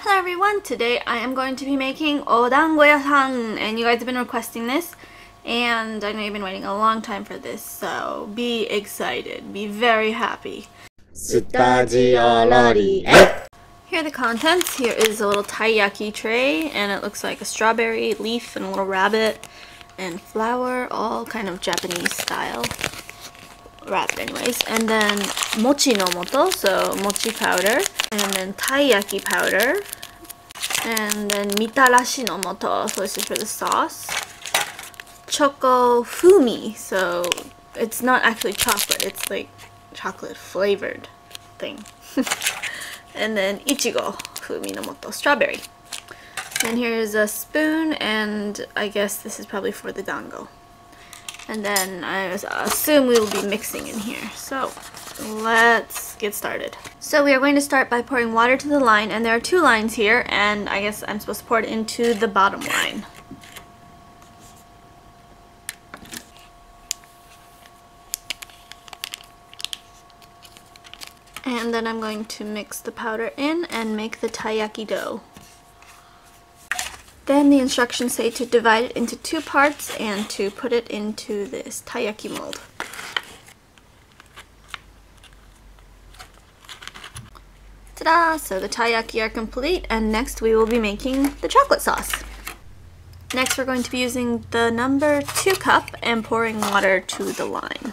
Hello everyone, today I am going to be making odango-yasan, and you guys have been requesting this, and I know you've been waiting a long time for this, so be excited, be very happy. Here are the contents. Here is a little taiyaki tray, and it looks like a strawberry leaf and a little rabbit and flour, all kind of Japanese style. Rabbit anyways. And then mochi no moto, so mochi powder, and then taiyaki powder, and then mitarashi no moto, so this is for the sauce. Choco fumi, so it's not actually chocolate, it's like chocolate flavored thing. And then ichigo fumi no moto, strawberry. And here's a spoon, and I guess this is probably for the dango. And then I assume we will be mixing in here. So let's get started. So we are going to start by pouring water to the line, and there are two lines here, and I guess I'm supposed to pour it into the bottom line. And then I'm going to mix the powder in and make the taiyaki dough. Then the instructions say to divide it into two parts and to put it into this taiyaki mold. Ta-da! So the taiyaki are complete, and next we will be making the chocolate sauce. Next we're going to be using the number 2 cup and pouring water to the line.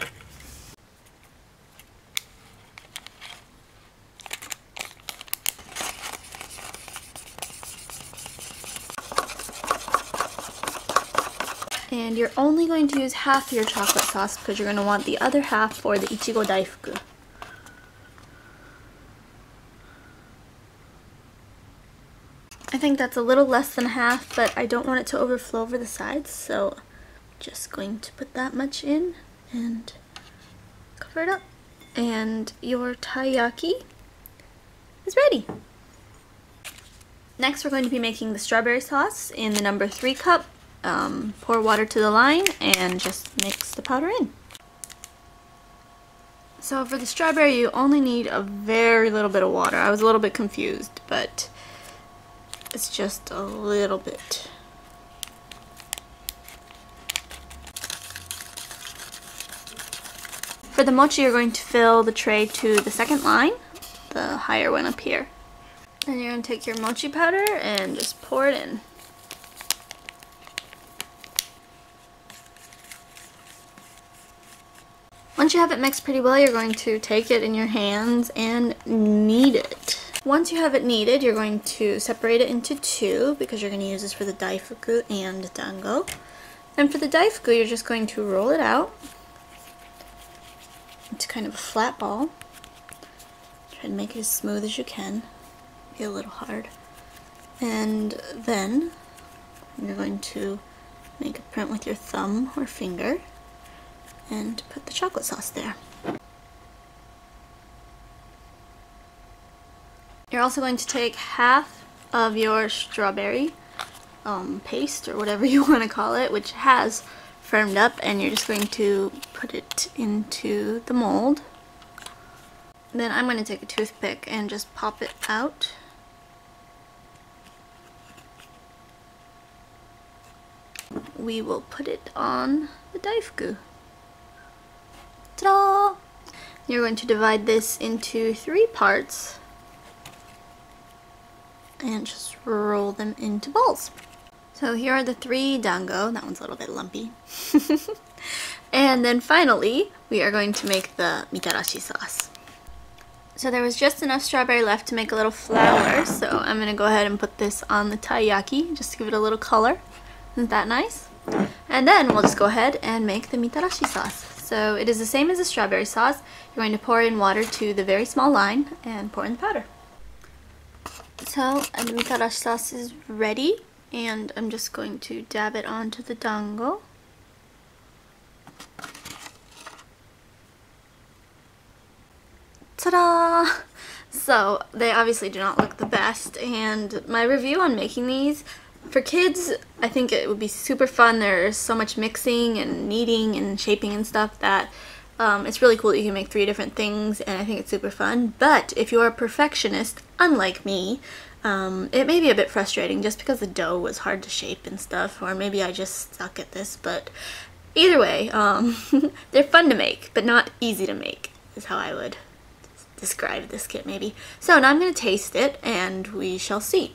And you're only going to use half your chocolate sauce because you're going to want the other half for the ichigo daifuku. I think that's a little less than half, but I don't want it to overflow over the sides, so I'm just going to put that much in and cover it up. And your taiyaki is ready. Next we're going to be making the strawberry sauce in the number 3 cup. Pour water to the line and just mix the powder in. So for the strawberry you only need a very little bit of water. I was a little bit confused, but it's just a little bit. For the mochi you're going to fill the tray to the second line, the higher one up here. Then you're going to take your mochi powder and just pour it in. Once you have it mixed pretty well, you're going to take it in your hands and knead it. Once you have it kneaded, you're going to separate it into 2 because you're going to use this for the daifuku and dango. And for the daifuku, you're just going to roll it out into kind of a flat ball. Try to make it as smooth as you can. Be a little hard. And then you're going to make a print with your thumb or finger and put the chocolate sauce there. You're also going to take half of your strawberry paste, or whatever you want to call it, which has firmed up, and you're just going to put it into the mold. Then I'm going to take a toothpick and just pop it out. We will put it on the daifuku. Ta-da! You're going to divide this into 3 parts and just roll them into balls. So here are the 3 dango. That one's a little bit lumpy. And then finally, we are going to make the mitarashi sauce. So there was just enough strawberry left to make a little flour, so I'm going to go ahead and put this on the taiyaki just to give it a little color. Isn't that nice? And then we'll just go ahead and make the mitarashi sauce. So it is the same as the strawberry sauce. You're going to pour in water to the very small line and pour in the powder. So the mitarashi sauce is ready, and I'm just going to dab it onto the dango. Ta-da! So they obviously do not look the best, and my review on making these, for kids, I think it would be super fun. There's so much mixing and kneading and shaping and stuff that It's really cool that you can make 3 different things, and I think it's super fun. But if you're a perfectionist, unlike me, it may be a bit frustrating just because the dough was hard to shape and stuff, or maybe I just suck at this, but either way, they're fun to make, but not easy to make, is how I would describe this kit maybe. So now I'm going to taste it, and we shall see.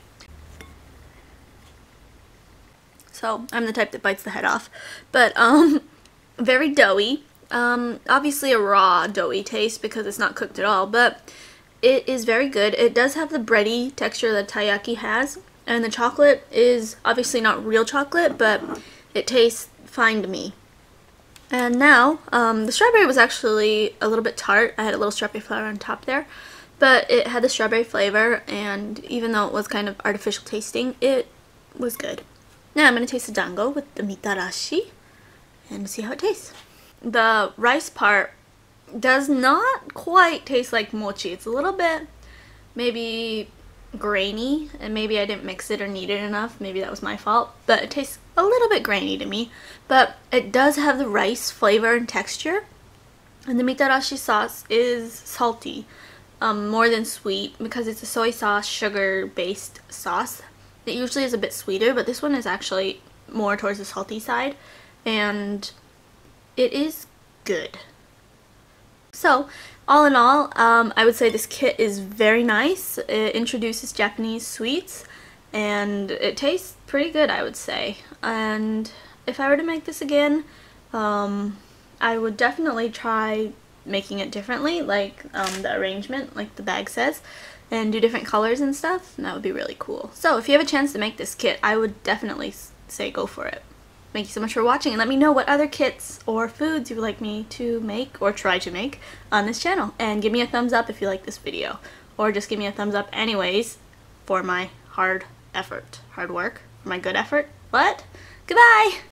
So I'm the type that bites the head off, but very doughy. Obviously a raw doughy taste because it's not cooked at all, but it is very good. It does have the bready texture that taiyaki has, and the chocolate is obviously not real chocolate, but it tastes fine to me. And now, the strawberry was actually a little bit tart. I had a little strawberry flour on top there, but it had the strawberry flavor, and even though it was kind of artificial tasting, it was good. Now I'm going to taste the dango with the mitarashi and see how it tastes. The rice part does not quite taste like mochi. It's a little bit maybe grainy, and maybe I didn't mix it or knead it enough. Maybe that was my fault, but it tastes a little bit grainy to me. But it does have the rice flavor and texture, and the mitarashi sauce is salty, more than sweet, because it's a soy sauce, sugar based sauce. It usually is a bit sweeter, but this one is actually more towards the salty side, and it is good. So, all in all, I would say this kit is very nice. It introduces Japanese sweets, and it tastes pretty good, I would say. And if I were to make this again, I would definitely try making it differently, like the arrangement, like the bag says, and do different colors and stuff, and that would be really cool. So if you have a chance to make this kit, I would definitely say go for it. Thank you so much for watching, and let me know what other kits or foods you would like me to make or try to make on this channel. And give me a thumbs up if you like this video, or just give me a thumbs up anyways for my hard work, for my good effort. What? Goodbye!